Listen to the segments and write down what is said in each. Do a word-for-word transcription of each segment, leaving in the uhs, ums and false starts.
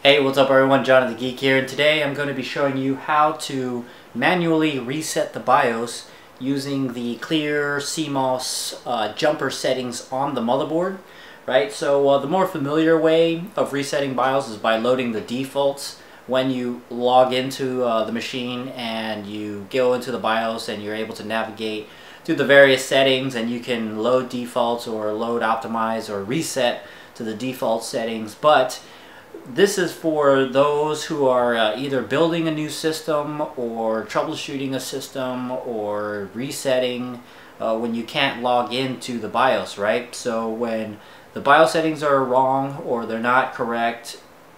Hey, what's up everyone, John the Geek here, and today I'm going to be showing you how to manually reset the BIOS using the clear C MOS uh, jumper settings on the motherboard. Right, so uh, the more familiar way of resetting BIOS is by loading the defaults. When you log into uh, the machine and you go into the BIOS and you're able to navigate through the various settings, and you can load defaults or load optimize or reset to the default settings. But this is for those who are uh, either building a new system or troubleshooting a system or resetting uh, when you can't log into the BIOS, right? So when the BIOS settings are wrong or they're not correct,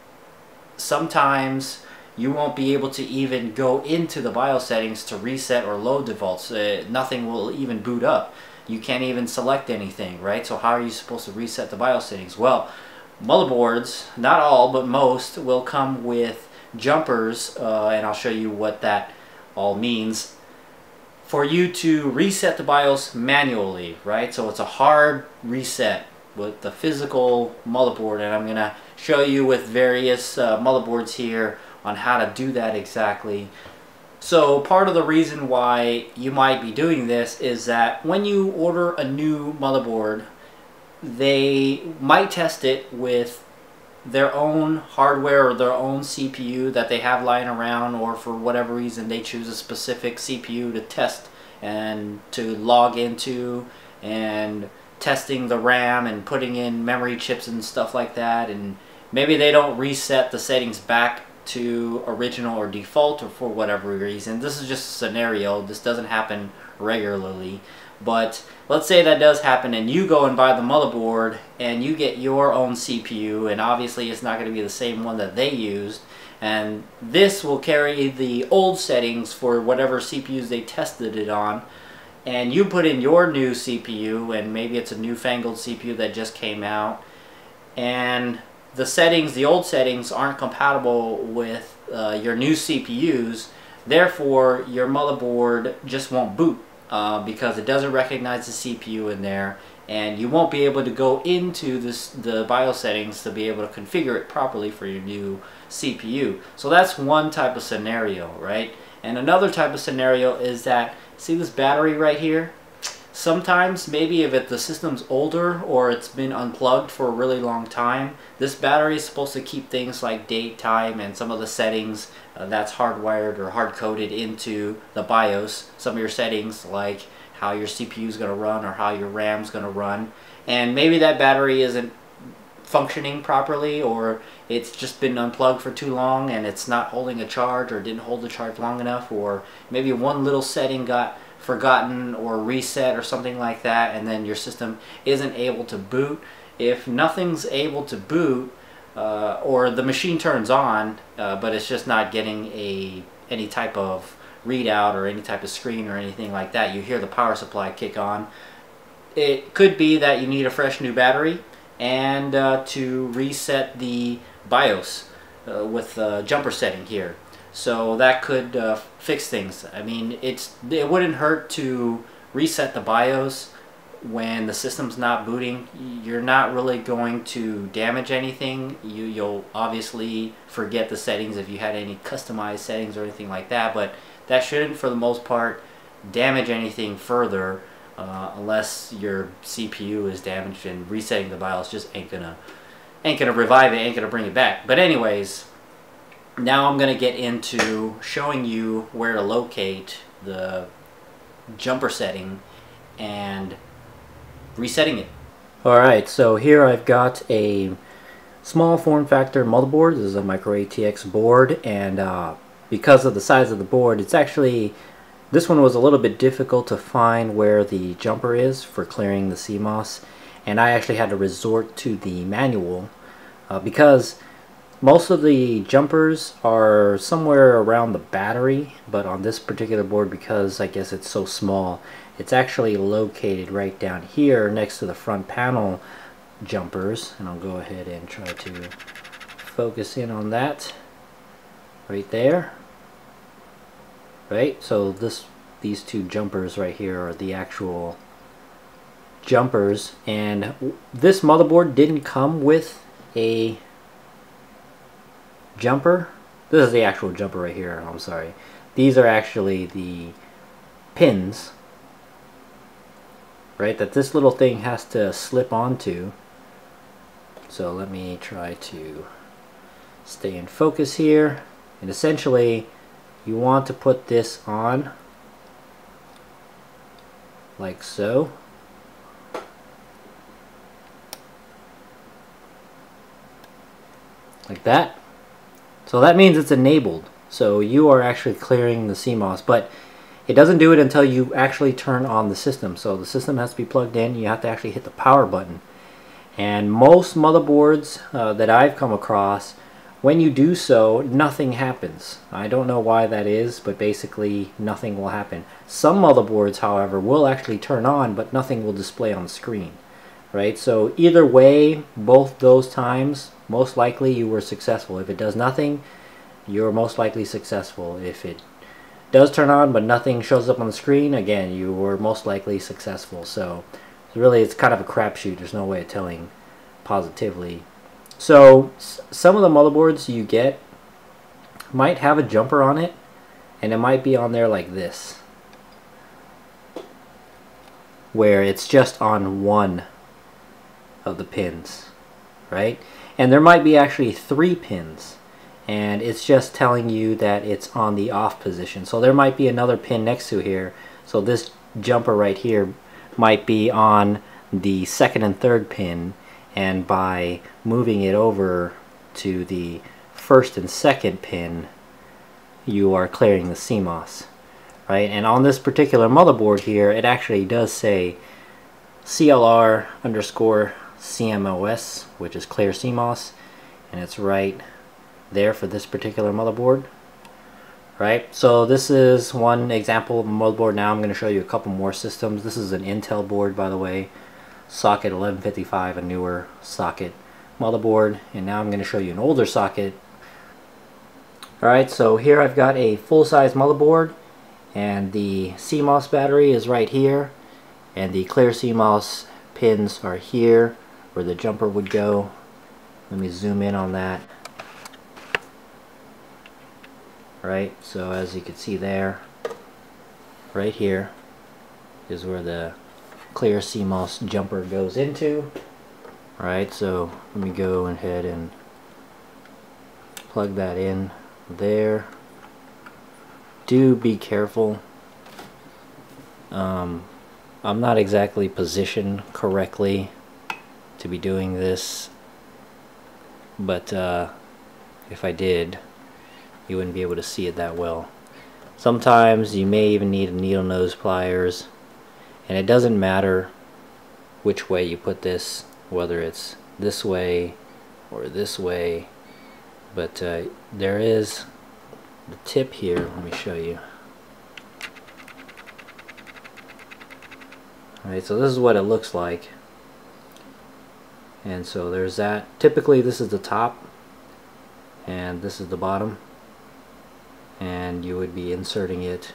sometimes you won't be able to even go into the BIOS settings to reset or load defaults. Uh, nothing will even boot up. You can't even select anything, right? So how are you supposed to reset the BIOS settings? Well, motherboards, not all but most, will come with jumpers, uh, and I'll show you what that all means, for you to reset the BIOS manually, right? So it's a hard reset with the physical motherboard, and I'm going to show you with various uh, motherboards here on how to do that exactly. So part of the reason why you might be doing this is that when you order a new motherboard, they might test it with their own hardware or their own C P U that they have lying around, or for whatever reason they choose a specific C P U to test and to log into, and testing the RAM and putting in memory chips and stuff like that, and maybe they don't reset the settings back to original or default, or for whatever reason. This is just a scenario. This doesn't happen regularly. But let's say that does happen, and you go and buy the motherboard and you get your own C P U, and obviously it's not going to be the same one that they used, and this will carry the old settings for whatever C P Us they tested it on, and you put in your new C P U, and maybe it's a newfangled C P U that just came out, and the settings, the old settings, aren't compatible with uh, your new C P Us. Therefore your motherboard just won't boot. Uh, because it doesn't recognize the C P U in there, and you won't be able to go into this, the BIOS settings, to be able to configure it properly for your new C P U. So that's one type of scenario, right? And another type of scenario is that, see this battery right here? Sometimes, maybe if it, the system's older or it's been unplugged for a really long time, this battery is supposed to keep things like date, time, and some of the settings uh, that's hardwired or hard-coded into the BIOS. Some of your settings, like how your C P U is going to run or how your RAM is going to run. And maybe that battery isn't functioning properly, or it's just been unplugged for too long and it's not holding a charge, or didn't hold the charge long enough, or maybe one little setting got forgotten or reset or something like that, and then your system isn't able to boot. If nothing's able to boot, uh, or the machine turns on uh, but it's just not getting a any type of readout or any type of screen or anything like that, you hear the power supply kick on, it could be that you need a fresh new battery, and uh, to reset the BIOS uh, with the jumper setting here. So that could uh, fix things. I mean, it's it wouldn't hurt to reset the BIOS when the system's not booting. You're not really going to damage anything. You, you'll obviously forget the settings if you had any customized settings or anything like that, but that shouldn't, for the most part, damage anything further, uh, unless your C P U is damaged, and resetting the BIOS just ain't gonna ain't gonna revive it, ain't gonna bring it back. But anyways, now I'm going to get into showing you where to locate the jumper setting and resetting it. Alright, so here I've got a small form factor motherboard. This is a micro A T X board, and uh, because of the size of the board, it's actually, this one was a little bit difficult to find where the jumper is for clearing the C MOS, and I actually had to resort to the manual uh, because most of the jumpers are somewhere around the battery, but on this particular board, because I guess it's so small, it's actually located right down here next to the front panel jumpers. And I'll go ahead and try to focus in on that right there. Right, so this these two jumpers right here are the actual jumpers, and this motherboard didn't come with a jumper. This is the actual jumper right here, I'm sorry. These are actually the pins, right, that this little thing has to slip onto. So let me try to stay in focus here. And essentially, you want to put this on like so. Like that. So that means it's enabled. So you are actually clearing the C MOS, but it doesn't do it until you actually turn on the system. So the system has to be plugged in. You have to actually hit the power button. And most motherboards uh, that I've come across, when you do so, nothing happens. I don't know why that is, but basically nothing will happen. Some motherboards, however, will actually turn on, but nothing will display on the screen. Right? So either way, both those times, most likely you were successful. If it does nothing, you're most likely successful. If it does turn on but nothing shows up on the screen, again, you were most likely successful. So really, it's kind of a crapshoot. There's no way of telling positively. So some of the motherboards you get might have a jumper on it, and it might be on there like this, where it's just on one of the pins, right? And there might be actually three pins, and it's just telling you that it's on the off position. So there might be another pin next to here. So this jumper right here might be on the second and third pin, and by moving it over to the first and second pin, you are clearing the C MOS, right? And on this particular motherboard here, it actually does say C L R underscore C M O S, which is clear C MOS, and it's right there for this particular motherboard. Right, so this is one example of a motherboard. Now I'm going to show you a couple more systems. This is an Intel board, by the way, socket eleven fifty-five, a newer socket motherboard. And now I'm going to show you an older socket. Alright, so here I've got a full-size motherboard, and the C MOS battery is right here, and the clear C MOS pins are here where the jumper would go. Let me zoom in on that. Right, so as you can see there, right here is where the clear C MOS jumper goes into. Right, so let me go ahead and plug that in there. Do be careful. Um, I'm not exactly positioned correctly to be doing this, but uh, if I did, you wouldn't be able to see it that well. Sometimes you may even need needle nose pliers, and it doesn't matter which way you put this, whether it's this way or this way, but uh, there is the tip here. Let me show you. Alright, so this is what it looks like, and so there's that. Typically this is the top and this is the bottom, and you would be inserting it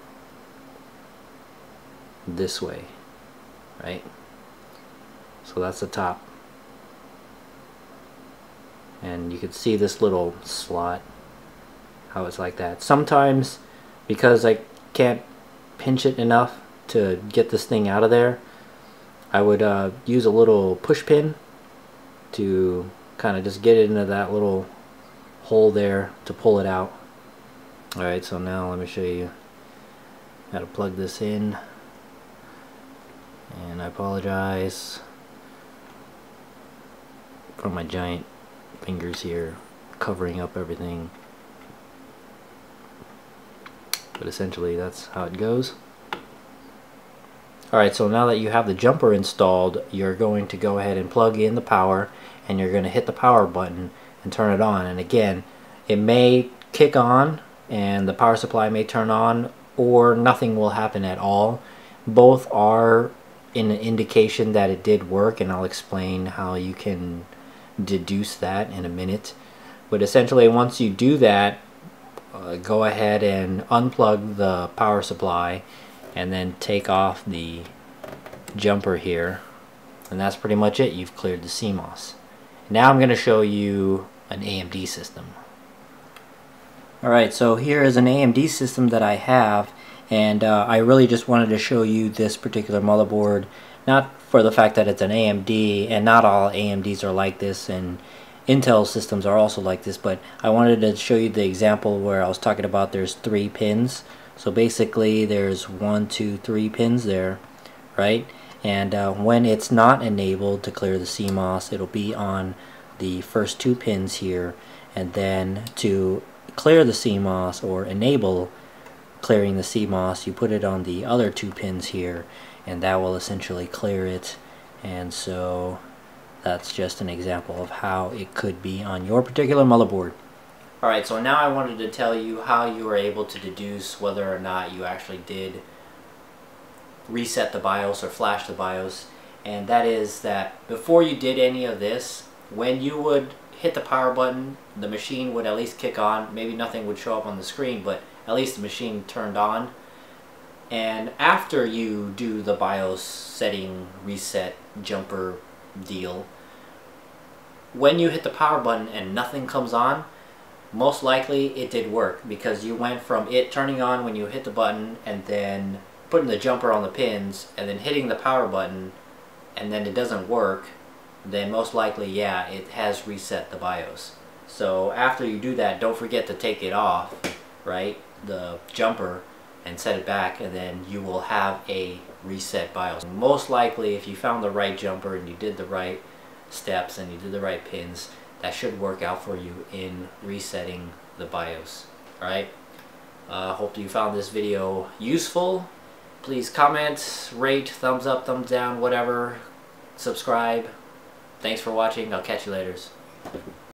this way, right? So that's the top, and you can see this little slot, how it's like that. Sometimes, because I can't pinch it enough to get this thing out of there, I would uh, use a little push pin to kind of just get it into that little hole there to pull it out. Alright, so now let me show you how to plug this in. And I apologize for my giant fingers here covering up everything, but essentially that's how it goes. Alright, so now that you have the jumper installed, you're going to go ahead and plug in the power, and you're going to hit the power button and turn it on. And again, it may kick on and the power supply may turn on, or nothing will happen at all. Both are an indication that it did work, and I'll explain how you can deduce that in a minute. But essentially, once you do that, uh, go ahead and unplug the power supply and then take off the jumper here, and that's pretty much it. You've cleared the C MOS. Now I'm going to show you an A M D system. Alright, so here is an A M D system that I have, and uh, I really just wanted to show you this particular motherboard, not for the fact that it's an A M D, and not all A M Ds are like this, and Intel systems are also like this, but I wanted to show you the example where I was talking about there's three pins. So basically there's one, two, three pins there, right? And uh, when it's not enabled to clear the C MOS, it'll be on the first two pins here, and then to clear the C MOS or enable clearing the C MOS, you put it on the other two pins here, and that will essentially clear it. And so that's just an example of how it could be on your particular motherboard. Alright, so now I wanted to tell you how you were able to deduce whether or not you actually did reset the BIOS or flash the BIOS. And that is that before you did any of this, when you would hit the power button, the machine would at least kick on. Maybe nothing would show up on the screen, but at least the machine turned on. And after you do the BIOS setting reset jumper deal, when you hit the power button and nothing comes on, most likely it did work, because you went from it turning on when you hit the button and then putting the jumper on the pins and then hitting the power button and then it doesn't work, then most likely, yeah, it has reset the BIOS. So after you do that, don't forget to take it off, right, the jumper, and set it back, and then you will have a reset BIOS. Most likely, if you found the right jumper and you did the right steps and you did the right pins, that should work out for you in resetting the BIOS. Alright, uh, hope you found this video useful. Please comment, rate, thumbs up, thumbs down, whatever. Subscribe. Thanks for watching. I'll catch you later.